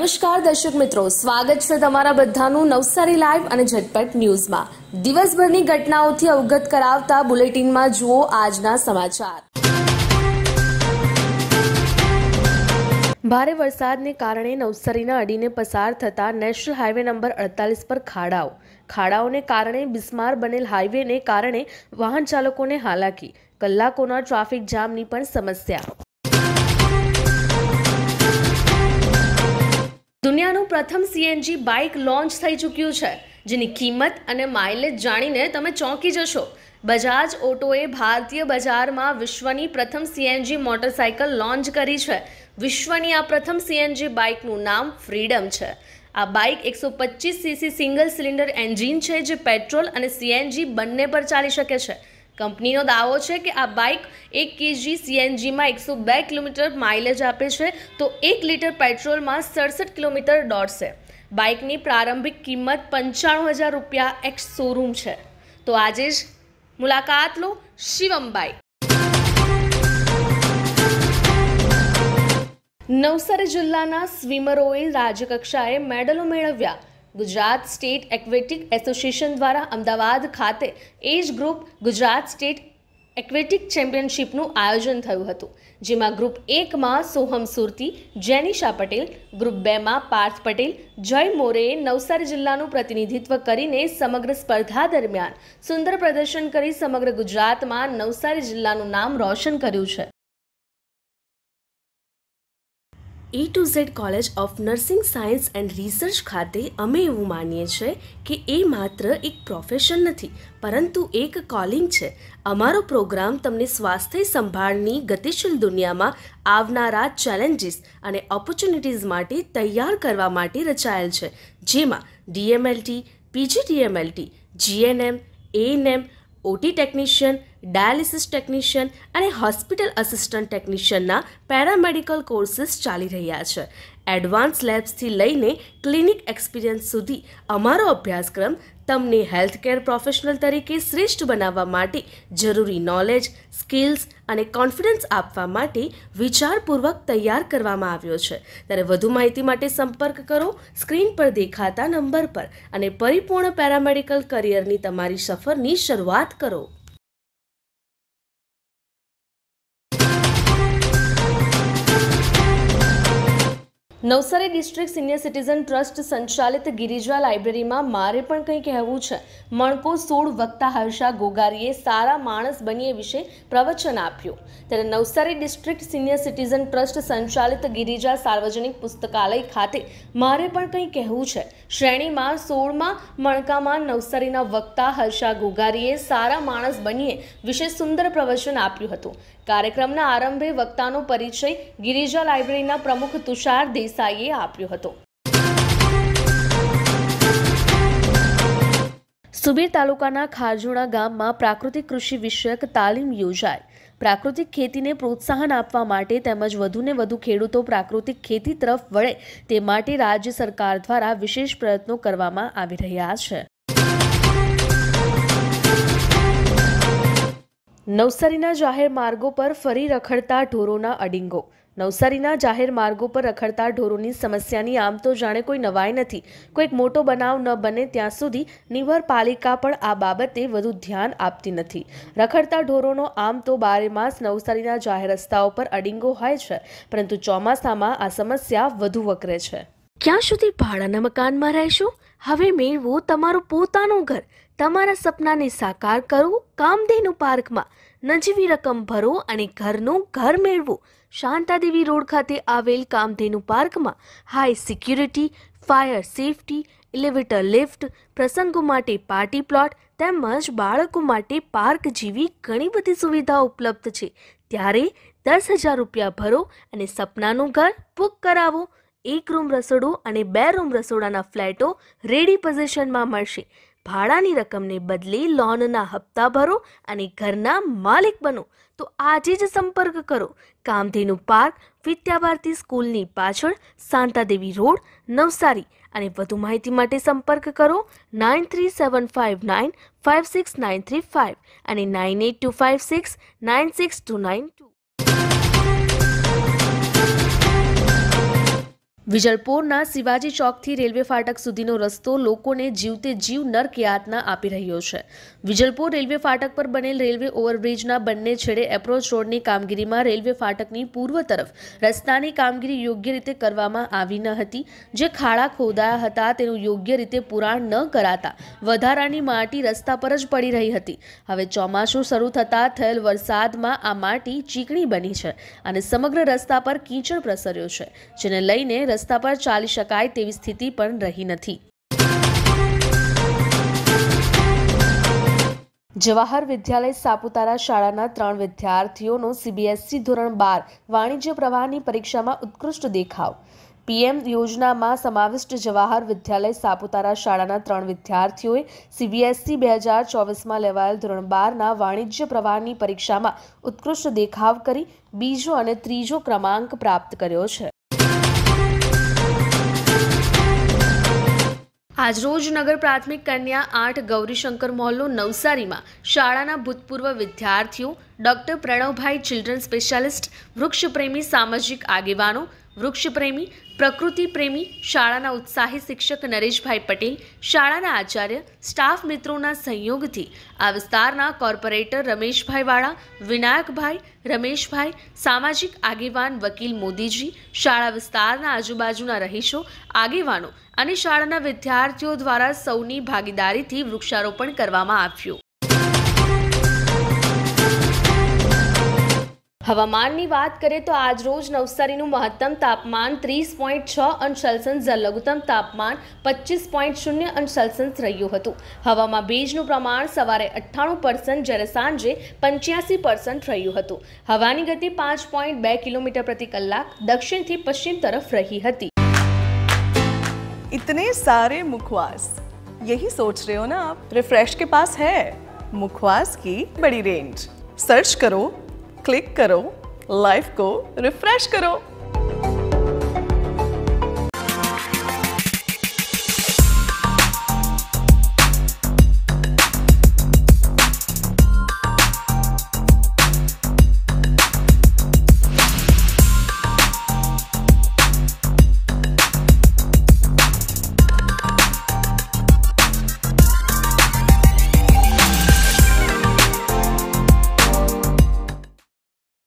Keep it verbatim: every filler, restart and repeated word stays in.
નમસ્કાર દર્શક મિત્રો, સ્વાગત છે તમારા બધાનું નવસારી લાઈવ અને ઝટપટ ન્યૂઝમાં। દિવસભરની ઘટનાઓથી અવગત કરાવતા બુલેટિનમાં જુઓ આજના સમાચાર। ભારે વરસાદને કારણે નવસારીના અડીને પસાર થતા નેશનલ હાઈવે નંબર અડતાલીસ પર ખાડાઓ ખાડાઓને કારણે બિસ્માર બનેલ હાઈવેને કારણે વાહન ચાલકોને હાલાકી, કલાકોના ટ્રાફિક જામની પણ સમસ્યા। દુનિયાનું પ્રથમ સીએનજી બાઇક લોન્ચ થઈ ચૂક્યું છે, જેની કિંમત અને માઇલેજ જાણીને તમે ચોંકી જશો। બજાજ ઓટોએ ભારતીય બજારમાં વિશ્વની પ્રથમ સીએનજી મોટરસાઇકલ લોન્ચ કરી છે। વિશ્વની આ પ્રથમ સીએનજી બાઇકનું નામ ફ્રીડમ છે। આ બાઇક એકસો પચીસ સીસી સિંગલ સિલિન્ડર એન્જિન છે, જે પેટ્રોલ અને સીએનજી બંને પર ચાલી શકે છે। કંપનીનો દાવો છે કે આ બાઇક એક કેજી સીએનજીમાં એકસો બે કિલોમીટર માઇલેજ આપે છે, તો એક લીટર પેટ્રોલમાં સડસઠ કિલોમીટર દોડશે। બાઇકની પ્રારંભિક કિંમત પંચાણું હજાર રૂપિયા એક્સ શોરૂમ છે। તો આજે જ મુલાકાત લો શિવમ બાઇક। નવસારી જિલ્લાના સ્વિમરોએ રાજ્યકક્ષાએ મેડલો મેળવ્યા। ગુજરાત સ્ટેટ એક્વેટિક એસોસિએશન દ્વારા અમદાવાદ ખાતે age group Gujarat state aquatic ચેમ્પિયનશિપનું આયોજન થયું હતું, જેમાં ગ્રુપ એકમાં સોહમ સુરતી, જેનિશા પટેલ, ગ્રુપ બેમાં પાર્થ પટેલ, જય મોરેએ નવસારી જિલ્લાનું પ્રતિનિધિત્વ કરીને સમગ્ર સ્પર્ધા દરમિયાન સુંદર પ્રદર્શન કરી સમગ્ર ગુજરાતમાં નવસારી જિલ્લાનું નામ રોશન કર્યું છે। A to Z college of nursing science and research ખાતે અમે એવું માનીએ છીએ કે એ માત્ર એક પ્રોફેશન નથી, પરંતુ એક કોલિંગ છે। અમારો પ્રોગ્રામ તમને સ્વાસ્થ્ય સંભાળની ગતિશીલ દુનિયામાં આવનારા ચેલેન્જીસ અને ઓપોર્ચ્યુનિટીઝ માટે તૈયાર કરવા માટે રચાયેલ છે, જેમાં DMLT, PGDMLT, GNM, ANM, OT technician, dialysis technician અને હોસ્પિટલ આસિસ્ટન્ટ ટેકનિશિયનના પેરામેડિકલ કોર્સીસ ચાલી રહ્યા છે। એડવાન્સ લેબ્સથી લઈને ક્લિનિક એક્સપિરિયન્સ સુધી અમારો અભ્યાસક્રમ તમને હેલ્થકેર પ્રોફેશનલ તરીકે શ્રેષ્ઠ બનાવવા માટે જરૂરી નોલેજ, સ્કિલ્સ અને કોન્ફિડન્સ આપવા માટે વિચારપૂર્વક તૈયાર કરવામાં આવ્યો છે। ત્યારે વધુ માહિતી માટે સંપર્ક કરો સ્ક્રીન પર દેખાતા નંબર પર અને પરિપૂર્ણ પેરામેડિકલ કરિયરની તમારી સફરની શરૂઆત કરો। Navsari district senior citizen trust સંચાલિત ગિરિજા લાઇબ્રેરીમાં મારે પણ કંઈ કહેવું છે મણકો સોળ વક્તા હર્ષા ગોગારીએ સારા માણસ બનીએ વિશે પ્રવચન આપ્યું। ત્યારે Navsari district senior citizen trust સંચાલિત ગિરિજા સાર્વજનિક પુસ્તકાલય ખાતે મારે પણ કંઈ કહેવું છે શ્રેણીમાં સોળમાં મણકામાં નવસારીના વક્તા હર્ષા ગોગારીએ સારા માણસ બનીએ વિશે સુંદર પ્રવચન આપ્યું હતું। કાર્યક્રમના આરંભે વક્તાનો પરિચય ગિરિજા લાઇબ્રેરીના પ્રમુખ તુષાર દેસાઈએ આપ્યો હતો। સુબીર તાલુકાના ખારજોડા ગામમાં પ્રાકૃતિક કૃષિ વિષયક તાલીમ યોજાઈ। પ્રાકૃતિક ખેતીને પ્રોત્સાહન આપવા માટે તેમજ વધુને વધુ ખેડૂતો પ્રાકૃતિક ખેતી તરફ વળે તે માટે રાજ્ય સરકાર દ્વારા વિશેષ પ્રયત્નો કરવામાં આવી રહ્યા છે। નવસારીના જાહેર માર્ગો પર ફરી રખડતા ઢોરોના અડિંગો। નવસારીના જાહેર માર્ગો પર રખડતા ઢોરોની સમસ્યાની આમ તો જાણે કોઈ નવાઈ નથી। કોઈક મોટો બનાવ ન બને ત્યાં સુધી નગરપાલિકા પણ આ બાબતે વધુ ધ્યાન આપતી નથી। રખડતા ઢોરોનો આમ તો બારે માસ નવસારીના જાહેર રસ્તાઓ પર અડિંગો હોય છે, પરંતુ ચોમાસામાં આ સમસ્યા વધુ વકરે છે। ક્યાં સુધી ભાડાના મકાનમાં રહેશો? હવે મેળવો તમારું પોતાનું ઘર। તમારા સપનાને સાકાર કરો કામધેનુ પાર્કમાં। નજીવી રકમ ભરો અને ઘરનું ઘર મેળવો। શાંતાદેવી રોડ ખાતે આવેલ કામધેનુ પાર્કમાં high security, fire safety, elevator lift, પ્રસંગો માટે પાર્ટી પ્લોટ તેમજ બાળકો માટે પાર્ક જેવી ઘણી બધી સુવિધાઓ ઉપલબ્ધ છે। ત્યારે દસ હજાર રૂપિયા ભરો અને સપનાનું ઘર બુક કરાવો। એક રૂમ રસોડું અને બે રૂમ રસોડાના ફ્લેટો રેડી પોઝિશનમાં મળશે। ભાડાની રકમને બદલે લોનના હપ્તા ભરો અને ઘરના માલિક બનો। તો આજે જ સંપર્ક કરો કામધેનુ પાર્ક, વિદ્યાભારતી સ્કૂલની પાછળ, શાંતાદેવી રોડ, નવસારી। અને વધુ માહિતી માટે સંપર્ક કરો nine three seven five nine five six nine three five અને nine eight two five six nine six two nine two. વિજલપોરના શિવાજી ચોકથી રેલવે ફાટક સુધીનો રસ્તો લોકોને જીવતે જીવ નર્ક યાતના આપી રહ્યો છે. વિજલપોર રેલવે ફાટક પર બનેલ રેલવે ઓવરબ્રિજના બંને છેડે એપ્રોચ રોડની કામગીરીમાં રેલવે ફાટકની પૂર્વ તરફ રસ્તાની કામગીરી યોગ્ય રીતે કરવામાં આવી ન હતી. જે ખાડા ખોદાયા હતા તેનું યોગ્ય રીતે પુરાણ ન કરાતા વધારાની માટી રસ્તા પર જ પડી રહી હતી. હવે ચોમાસું શરૂ થતાં થયેલ વરસાદમાં આ માટી ચીકણી બની છે અને સમગ્ર રસ્તા પર કીચડ પ્રસર્યો છે, જેને લઈને રસ્તા પર ચાલી શકાય તેવી સ્થિતિ પણ રહી નથી. જવાહર વિદ્યાલય સાપુતારા શાળાના ત્રણ વિદ્યાર્થીઓનો સીબીએસઈ ધોરણ બાર વાણિજ્ય પ્રવાહની પરીક્ષામાં ઉત્કૃષ્ટ દેખાવ. પીએમ યોજનામાં સમાવિષ્ટ જવાહર વિદ્યાલય સાપુતારા શાળાના ત્રણ વિદ્યાર્થીઓએ સીબીએસઈ બે હજાર ચોવીસમાં લેવાયેલ ધોરણ બારના વાણિજ્ય પ્રવાહની પરીક્ષામાં ઉત્કૃષ્ટ દેખાવ કરી બીજો અને ત્રીજો ક્રમાંક પ્રાપ્ત કર્યો છે. આજરોજ નગર પ્રાથમિક કન્યા આઠ ગૌરીશંકર મોહલ્લો નવસારીમાં શાળાના ભૂતપૂર્વ વિદ્યાર્થીઓ, ડોક્ટર પ્રણવભાઈ ચિલ્ડ્રન સ્પેશિયાલિસ્ટ, વૃક્ષપ્રેમી સામાજિક આગેવાનો, વૃક્ષપ્રેમી, પ્રકૃતિ પ્રેમી, શાળાના ઉત્સાહી શિક્ષક નરેશભાઈ પટેલ, શાળાના આચાર્ય, સ્ટાફ મિત્રોના સહયોગથી આ વિસ્તારના કોર્પોરેટર રમેશભાઈ વાળા, વિનાયકભાઈ, રમેશભાઈ, સામાજિક આગેવાન વકીલ મોદીજી, શાળા વિસ્તારના આજુબાજુના રહીશો, આગેવાનો અને શાળાના વિદ્યાર્થીઓ દ્વારા સૌની ભાગીદારીથી વૃક્ષારોપણ કરવામાં આવ્યું. હવામાનની વાત કરીએ તો આજરોજ નવસારીનું મહત્તમ તાપમાન ત્રીસ પોઈન્ટ છ અંશ સેલ્સિયસ જ્યારે લઘુત્તમ તાપમાન પચીસ પોઈન્ટ શૂન્ય અંશ સેલ્સિયસ રહ્યું હતું. હવામાં ભેજનું પ્રમાણ સવારે અઠ્ઠાણું પર્સન્ટ જ્યારે સાંજે પંચ્યાસી પર્સન્ટ રહ્યું હતું. હવાની ગતિ પાંચ પોઈન્ટ બે કિલોમીટર પ્રતિ કલાક દક્ષિણથી પશ્ચિમ તરફ રહી હતી. इतने सारे मुखवास, यही सोच रहे हो ना आप? रिफ्रेश के पास है मुखवास की बड़ी रेंज. सर्च करो, क्लिक करो, लाइफ को रिफ्रेश करो.